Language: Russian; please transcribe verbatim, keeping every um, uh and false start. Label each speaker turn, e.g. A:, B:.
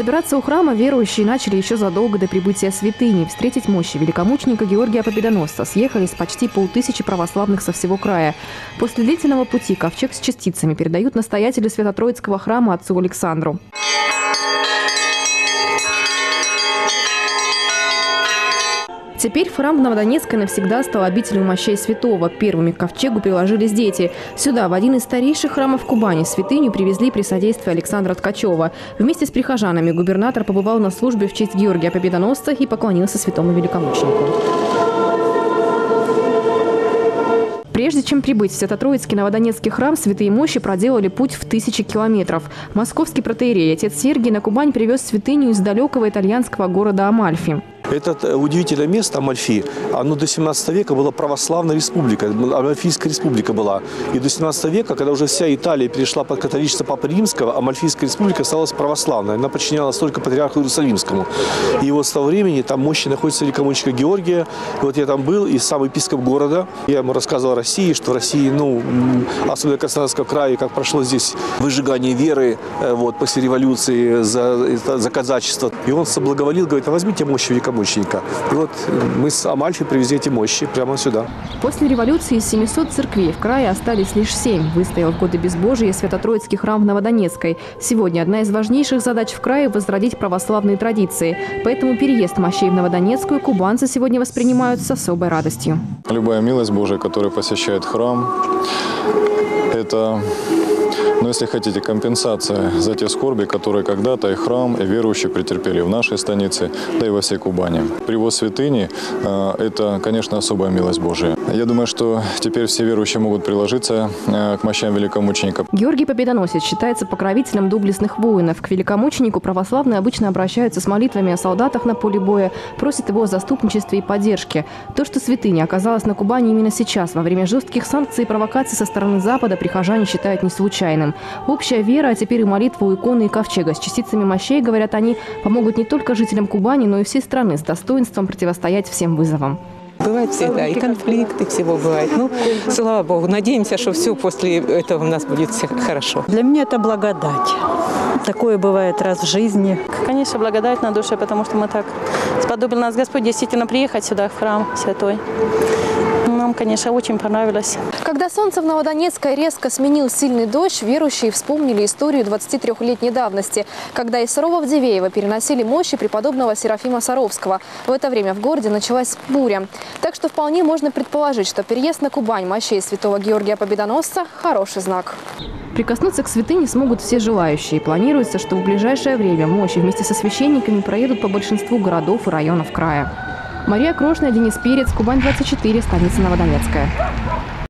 A: Собираться у храма верующие начали еще задолго до прибытия святыни. Встретить мощи великомученика Георгия Победоносца съехались почти полтысячи православных со всего края. После длительного пути ковчег с частицами передают настоятелю Свято-Троицкого храма отцу Александру. Теперь храм в Новодонецкой навсегда стал обителью мощей святого. Первыми к ковчегу приложились дети. Сюда, в один из старейших храмов Кубани, святыню привезли при содействии Александра Ткачева. Вместе с прихожанами губернатор побывал на службе в честь Георгия Победоносца и поклонился святому великомученику. Прежде чем прибыть в Свято-Троицкий Новодонецкий храм, святые мощи проделали путь в тысячи километров. Московский протоиерей отец Сергий на Кубань привез святыню из далекого итальянского города Амальфи.
B: Это удивительное место, Амальфи, оно до семнадцатого века была православная республика, Амальфийская республика была. И до семнадцатого века, когда уже вся Италия перешла под католичество Папы Римского, Амальфийская республика осталась православной. Она подчинялась только патриарху Иерусалимскому. И вот с того времени там мощи находится великомученика Георгия. И вот я там был, и сам епископ города. Я ему рассказывал о России, что в России, ну, особенно в Краснодарском крае, как прошло здесь выжигание веры вот, после революции за, за казачество. И он соблаговолил, говорит, а возьмите мощи великомученика. И вот мы с Амальфи привезли эти мощи прямо сюда.
A: После революции из семисот церквей в крае остались лишь семь. Выстоял в годы безбожия Свято-Троицкий храм в Новодонецкой. Сегодня одна из важнейших задач в крае – возродить православные традиции. Поэтому переезд мощей в Новодонецкую кубанцы сегодня воспринимают с особой радостью.
C: Любая милость Божия, которая посещает храм, это... Но если хотите, компенсация за те скорби, которые когда-то и храм, и верующие претерпели в нашей станице, да и во всей Кубани. Привоз святыни – это, конечно, особая милость Божия. Я думаю, что теперь все верующие могут приложиться к мощам великомученика.
A: Георгий Победоносец считается покровителем доблестных воинов. К великомученику православные обычно обращаются с молитвами о солдатах на поле боя, просят его о заступничестве и поддержке. То, что святыня оказалась на Кубани именно сейчас, во время жестких санкций и провокаций со стороны Запада, прихожане считают не случайным. Общая вера, а теперь и молитва у иконы и ковчега с частицами мощей, говорят они, помогут не только жителям Кубани, но и всей страны с достоинством противостоять всем вызовам.
D: Бывает всегда, и конфликты всего бывает. Ну, слава Богу, надеемся, что все после этого у нас будет все хорошо.
E: Для меня это благодать. Такое бывает раз в жизни.
F: Конечно, благодать на душе, потому что мы так сподобил нас Господь действительно приехать сюда, в храм святой. Нам, конечно, очень понравилось.
A: Когда солнце в Новодонецкой резко сменил сильный дождь, верующие вспомнили историю двадцатитрёхлетней давности, когда из Сарова-Вдивеева переносили мощи преподобного Серафима Саровского. В это время в городе началась буря. Так что вполне можно предположить, что переезд на Кубань мощей святого Георгия Победоносца – хороший знак. Прикоснуться к святыне смогут все желающие. Планируется, что в ближайшее время мощи вместе со священниками проедут по большинству городов и районов края. Мария Крошная, Денис Перец, Кубань двадцать четыре, станица Новодонецкая.